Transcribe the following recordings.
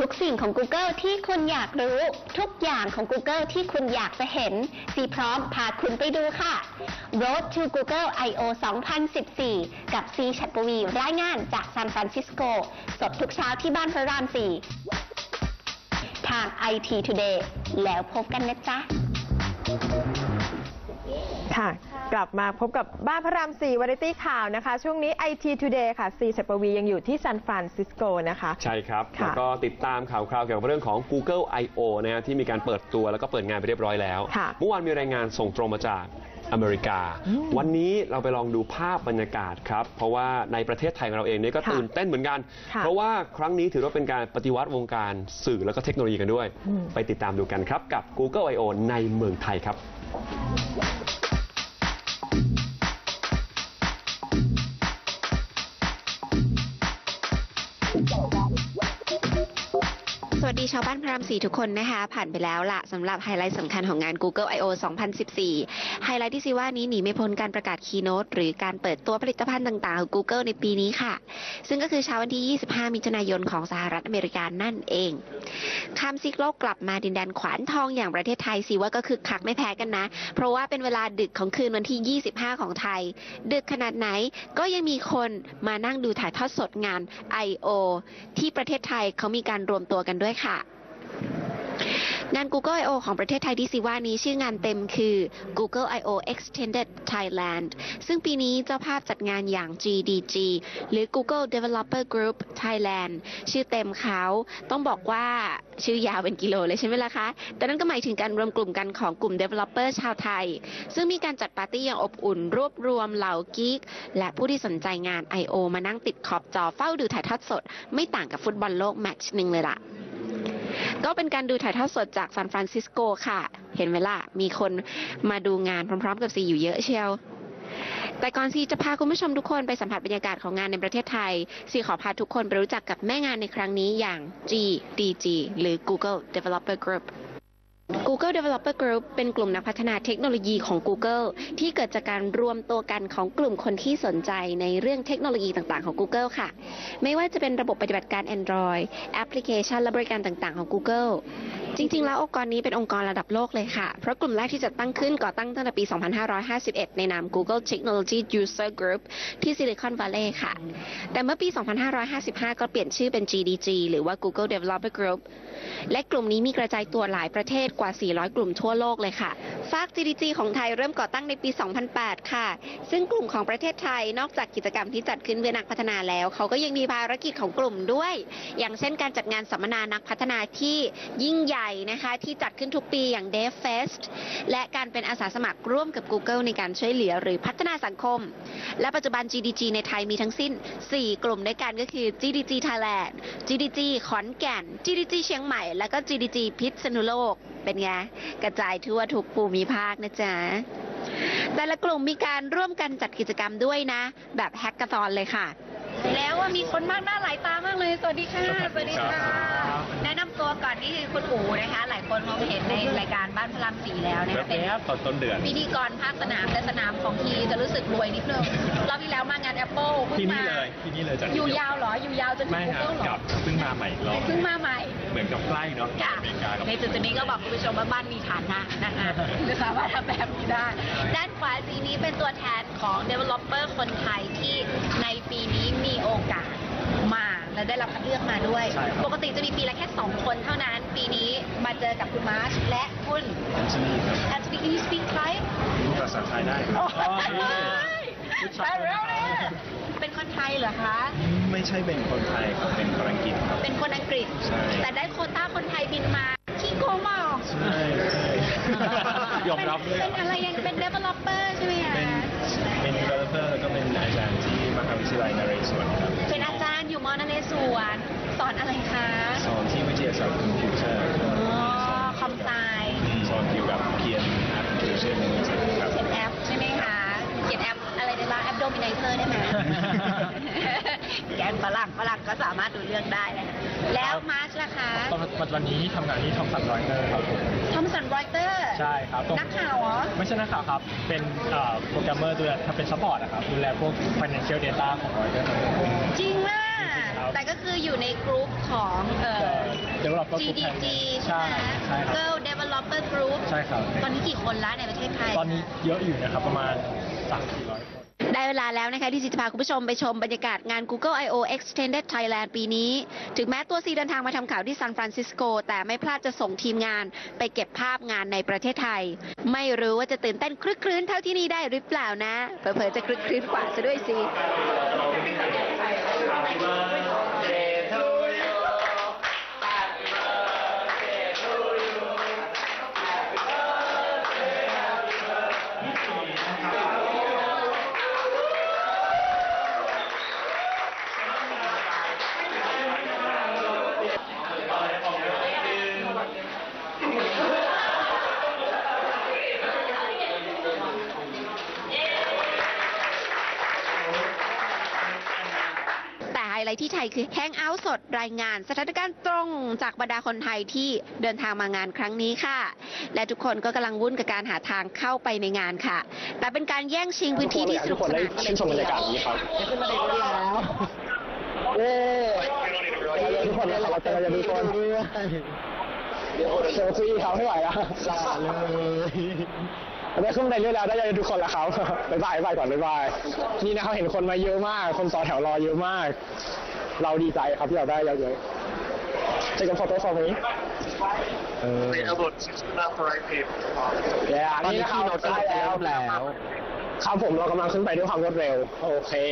ทุกสิ่งของ Google ที่คุณอยากรู้ทุกอย่างของ Google ที่คุณอยากจะเห็นซีพร้อมพาคุณไปดูค่ะ Road to Google I/O 2014 กับซีฉัตรปวีรายงานจากซานฟรานซิสโกสดทุกเช้าที่บ้านพระราม 4 ทาง IT Today แล้วพบกันนะจ๊ะค่ะกลับมาพบกับบ้านพระราม 4 วาไรตี้ข่าวนะคะช่วงนี้ IT Today ค่ะซีฉัตรปวียังอยู่ที่ซานฟรานซิสโกนะคะใช่ครับแล้วก็ติดตามข่าวคราวเกี่ยวกับเรื่องของ Google I/O นะฮะที่มีการเปิดตัวแล้วก็เปิดงานไปเรียบร้อยแล้วเมื่อวานมีรายงานส่งตรงมาจากอเมริกาวันนี้เราไปลองดูภาพบรรยากาศครับเพราะว่าในประเทศไทยของเราเองเนี่ยก็ตื่นเต้นเหมือนกันเพราะว่าครั้งนี้ถือว่าเป็นการปฏิวัติวงการสื่อแล้วก็เทคโนโลยีกันด้วยไปติดตามดูกันครับกับ Google I/O ในเมืองไทยครับสวัสดีชาวบ้านพระราม 4 ทุกคนนะคะผ่านไปแล้วล่ะสำหรับไฮไลท์สำคัญของงาน Google I/O 2014 ไฮไลท์ที่ซีว่านี้หนีไม่พ้นการประกาศคีย์โน้ตหรือการเปิดตัวผลิตภัณฑ์ต่างๆของ Google ในปีนี้ค่ะซึ่งก็คือเช้าวันที่ 25 มิถุนายนของสหรัฐอเมริกานั่นเองข้ามซีกโลกกลับมาดินแดนขวานทองอย่างประเทศไทยซีว่าก็คือคักไม่แพ้กันนะเพราะว่าเป็นเวลาดึกของคืนวันที่ 25 ของไทยดึกขนาดไหนก็ยังมีคนมานั่งดูถ่ายทอดสดงาน I/O ที่ประเทศไทยเขามีการรวมตัวกันด้วยค่ะงาน Google I/O ของประเทศไทยที่ซีว่านี้ชื่องานเต็มคือ Google I/O Extended Thailand ซึ่งปีนี้เจ้าภาพจัดงานอย่าง GDG หรือ Google Developer Group Thailand ชื่อเต็มเขาต้องบอกว่าชื่อยาวเป็นกิโลเลยใช่ไหมล่ะคะแต่นั่นก็หมายถึงการรวมกลุ่มกันของกลุ่ม Developer ชาวไทยซึ่งมีการจัดปาร์ตี้อย่างอบอุ่นรวบรวมเหล่ากิ๊กและผู้ที่สนใจงาน I/O มานั่งติดขอบจอเฝ้าดูถ่ายทอดสดไม่ต่างกับฟุตบอลโลกแมตช์หนึ่งเลยล่ะก็เป็นการดูถ่ายทอดสดจากซานฟรานซิสโกค่ะเห็นไหมล่ะมีคนมาดูงานพร้อมๆกับซีอยู่เยอะเชียวแต่ก่อนซีจะพาคุณผู้ชมทุกคนไปสัมผัสบรรยากาศของงานในประเทศไทยซีขอพาทุกคนไปรู้จักกับแม่งานในครั้งนี้อย่าง GDG หรือ Google Developer Group Google Developer Group เป็นกลุ่มนักพัฒนาเทคโนโลยีของ Google ที่เกิดจากการรวมตัวกันของกลุ่มคนที่สนใจในเรื่องเทคโนโลยีต่างๆของ Google ค่ะไม่ว่าจะเป็นระบบปฏิบัติการ Android แอปพลิเคชันและบริการต่างๆของ Google จริงๆแล้วองค์กรนี้เป็นองค์กรระดับโลกเลยค่ะเพราะกลุ่มแรกที่จะตั้งขึ้นก่อตั้งตั้งแต่ปี 2551 ในนาม Google Technology User Group ที่ซิลิคอนวัลเลย์ค่ะแต่เมื่อปี 2555 ก็เปลี่ยนชื่อเป็น GDG หรือว่า Google Developer Group และกลุ่มนี้มีกระจายตัวหลายประเทศกว่า 400 กลุ่มทั่วโลกเลยค่ะฝาก GDG ของไทยเริ่มก่อตั้งในปี 2008 ค่ะซึ่งกลุ่มของประเทศไทยนอกจากกิจกรรมที่จัดขึ้นเพื่อนักพัฒนาแล้วเขาก็ยังมีภารกิจของกลุ่มด้วยอย่างเช่นการจัดงานสัมมนานักพัฒนาที่ยิ่งใหญ่นะคะที่จัดขึ้นทุกปีอย่าง Dev Fest และการเป็นอาสาสมัครร่วมกับ Google ในการช่วยเหลือหรือพัฒนาสังคมและปัจจุบัน GDG ในไทยมีทั้งสิ้น 4 กลุ่มด้วยกันก็คือ GDG Thailand GDG ขอนแก่น GDG เชียงใหม่แล้วก็ GDG พิษณุโลกเป็นไงกระจายทั่วทุกภูมิภาคนะจ๊ะแต่ละกลุ่มมีการร่วมกันจัดกิจกรรมด้วยนะแบบแฮกเกอร์ธอนเลยค่ะแล้วว่ามีคนมากหน้าหลายตามากเลยสวัสดีค่ะสวัสดีค่ะแนะนำตัวก่อนนี่คือคุณอู๋นะคะหลายคนมองเห็นในรายการบ้านพระราม 4แล้วนะคะเป็นต้นเดือนพิธีกรภาคสนามแต่สนามของทีจะรู้สึกรวยนิดนึงรอบที่แล้วมางาน Apple ที่นี่เลยจัดอยู่ยาวเหรออยู่ยาวจนถึง Google เหรอเพิ่งมาใหม่รอบเพิ่งมาใหม่เหมือนกับใกล้เนาะในจุดนี้ก็บอกคุณผู้ชมว่าบ้านมีฐานะนะคะจะสามารถทำแบบนี้ได้ด้านขวาสีนี้เป็นตัวแทนของ Developer คนไทยที่ในปีนี้มีโอกาสมาและได้รับคัดเลือกมาด้วยปกติจะมีปีละแค่2 คนเท่านั้นปีนี้มาเจอกับคุณมาร์ชและคุณแอนโทนี Can you speak Thai พูดภาษาไทยได้เป็นคนไทยเหรอคะไม่ใช่เป็นคนไทยครับเป็นคนอังกฤษครับเป็นคนอังกฤษแต่ได้โควต้าคนไทยบินมาขี้โกงมากใช่ยอมรับด้วยเป็นอะไรยังเป็น developer ใช่ไหมคะเป็น developer แล้วก็เป็นอาจารย์ที่มหาวิทยาลัยนเรศวรครับเป็นอาจารย์อยู่มนเรศวรสอนอะไรคะสอนที่วิทยาศาสตร์คอมพิวเตอร์คอมไซสอนเกี่ยวกับเขียนแอปพลิเคชันครับเขียนแอปใช่ไหมคะเขียนแอปอะไรได้บ้างแอป Dominator ได้ไหมแกนฝรั่งก็สามารถดูเรื่องได้เลยแล้วมาร์ชล่ะคะปัจจุบันนี้ทำงานที่ทอมสันรอยเตอร์ครับทอมสันรอยเตอร์ใช่ครับนักข่าวเหรอไม่ใช่นักข่าวครับเป็นโปรแกรมเมอร์ดูแลทำเป็นซัพพอร์ตนะครับดูแลพวก financial data ของรอยเตอร์จริงมากแต่ก็คืออยู่ในกลุ่มของ Developer Group GDG ใช่ไหมใช่ครับ Girl Developer Group ใช่ครับตอนนี้กี่คนละในประเทศไทยตอนนี้เยอะอยู่นะครับประมาณ 300-400 คนได้เวลาแล้วนะคะที่จะพาคุณผู้ชมไปชมบรรยากาศงาน Google I/O Extended Thailand ปีนี้ ถึงแม้ตัวซีเดินทางมาทำข่าวที่ซานฟรานซิสโกแต่ไม่พลาดจะส่งทีมงานไปเก็บภาพงานในประเทศไทย ไม่รู้ว่าจะตื่นเต้นคลึกครื้นเท่าที่นี่ได้หรือเปล่านะเผลอๆจะคลึกครื้นกว่าซะด้วยสิ แต่ไฮไลท์ที่ไทยคือแฮงเอาท์สดรายงานสถานการณ์ตรงจากบรรดาคนไทยที่เดินทางมางานครั้งนี้ค่ะ และทุกคนก็กำลังวุ่นกับการหาทางเข้าไปในงานค่ะ แต่เป็นการแย่งชิงพื้นที่ที่สนุกสนานกันเลยทีเดียวขึ้นมาได้แล้วเย้ทุกคนเราจะดูคนเซลฟี่เขาไม่ไหวแล้วได้ขึ้นบันไดเรื่อยแล้วได้จะดูคนแล้วเขาบ๊ายบายก่อนบ๊ายบายนี่นะเขาเห็นคนมาเยอะมากคนต่อแถวรอเยอะมากเราดีใจครับที่เราได้เยอะๆจะกันฟอโต้ฟอร์มนี้นี่นะครับได้แล้วครับผมเรากำลังขึ้นไปด้วยความรวดเร็วโอเค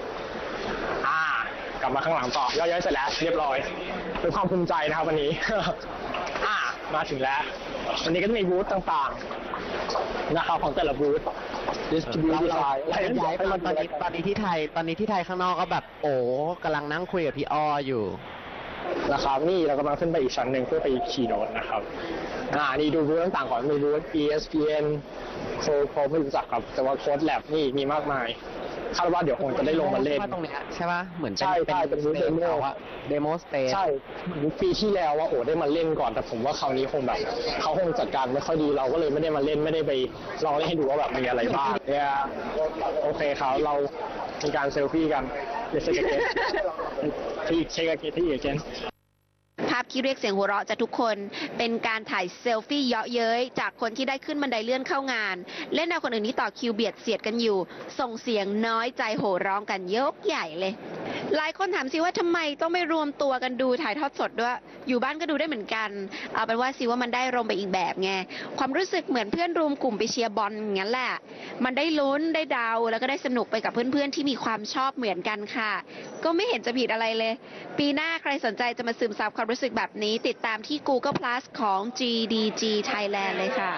กลับมาข้างหลังต่อย่อยๆเสร็จแล้วเรียบร้อยเป็นความภูมิใจนะครับวันนี้ มาถึงแล้ววันนี้ก็จะมีบูธต่างๆนะครับของแต่ละบูธ distribute ย้ายไปตอนนี้ที่ไทยข้างนอกก็แบบโอ้กำลังนั่งคุยกับพี่อ้ออยู่นะครับนี่เรากำลังขึ้นไปอีกชั้นหนึ่งเพื่อไปคีย์โน้ตนะครับนี่ดูบูธต่างๆก่อนมีบูธ ESPN โคไม่รู้จักครับแต่ว่าโค้ดแลบนี่มีมากมายคาดว่าเดี๋ยวคงจะได้ลงมาเล่นตรงนี้ใช่ป่ะเหมือนเป็นบูธเดโมสเตจใช่ปีที่แล้วว่าได้มาเล่นก่อนแต่ผมว่าคราวนี้คงแบบเขาคงจัดการไม่ค่อยดีเราก็เลยไม่ได้มาเล่นไม่ได้ไปลองเล่นให้ดูว่าแบบมีอะไรบ้างเนี่ยโอเคครับเรามีการเซลฟี่กันเดี๋ยวเช็คกันที่เช็คกันที่อีกเกนภาพที่เรียกเสียงหัวเราะจากทุกคนเป็นการถ่ายเซลฟี่เยาะเย้ยจากคนที่ได้ขึ้นบันไดเลื่อนเข้างานเล่นเอาคนอื่นที่ต่อคิวเบียดเสียดกันอยู่ส่งเสียงน้อยใจโห่ร้องกันยกใหญ่เลยหลายคนถามซิว่าทำไมต้องไม่รวมตัวกันดูถ่ายทอดสดด้วยอยู่บ้านก็ดูได้เหมือนกันเอาเป็นว่าซิว่ามันได้รมไปอีกแบบไงความรู้สึกเหมือนเพื่อนรวมกลุ่มไปเชียร์บอลอย่างนั้นแหละมันได้ลุ้นได้เดาแล้วก็ได้สนุกไปกับเพื่อนๆที่มีความชอบเหมือนกันค่ะก็ไม่เห็นจะผิดอะไรเลยปีหน้าใครสนใจจะมาซึมซับความรู้สึกแบบนี้ติดตามที่ Google Plus ของ GDG Thailand เลยค่ะ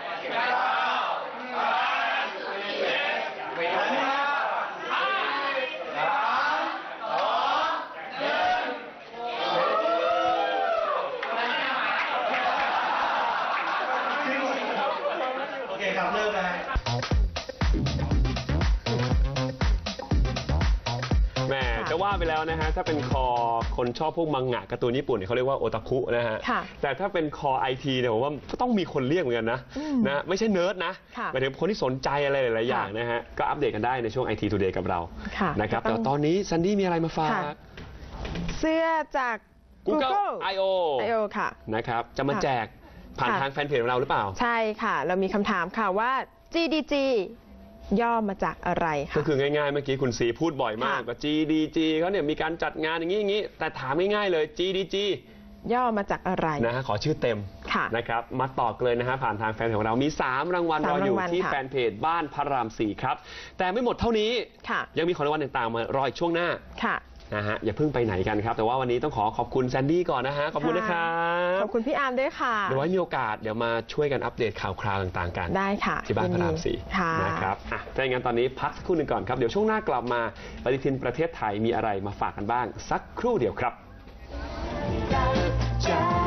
โอเคครับเริ่มนะจะว่าไปแล้วนะฮะถ้าเป็นคอคนชอบพวกมังงะการ์ตูนญี่ปุ่นเนี่ยเขาเรียกว่าโอตาคุนะฮะแต่ถ้าเป็นคอไอทีเนี่ยผมว่าก็ต้องมีคนเรียกเหมือนกันนะไม่ใช่เนิร์ดนะหมายถึงคนที่สนใจอะไรหลายๆอย่างนะฮะก็อัปเดตกันได้ในช่วง IT Today กับเรานะครับแต่ตอนนี้ซันดี้มีอะไรมาฝากเสื้อจาก Google I/O ค่ะนะครับจะมาแจกผ่านทางแฟนเพจของเราหรือเปล่าใช่ค่ะเรามีคำถามค่ะว่า GDGย่อมาจากอะไรคะก็คือง่ายๆเมื่อกี้คุณซีพูดบ่อยมากว่า GDG เขาเนี่ยมีการจัดงานอย่างนี้แต่ถามง่ายๆเลย GDG ย่อมาจากอะไรนะฮะขอชื่อเต็มนะครับมาตอบเลยนะฮะผ่านทางแฟนเพจของเรามี3รางวัลรออยู่ที่แฟนเพจบ้านพระราม4ครับแต่ไม่หมดเท่านี้ยังมีของรางวัลต่างๆมารออีกช่วงหน้านะฮะอย่าเพิ่งไปไหนกันครับแต่ว่าวันนี้ต้องขอบคุณแซนดี้ก่อนนะฮะขอบคุณนะครับขอบคุณพี่อาร์มด้วยค่ะเดี๋ยวไว้มีโอกาสเดี๋ยวมาช่วยกันอัปเดตข่าวคราวต่างๆกันได้ค่ะที่บ้านพระราม4นะครับถ้าอย่างนั้นตอนนี้พักสักครู่หนึ่งก่อนครับเดี๋ยวช่วงหน้ากลับมาปฏิทินประเทศไทยมีอะไรมาฝากกันบ้างสักครู่เดียวครับ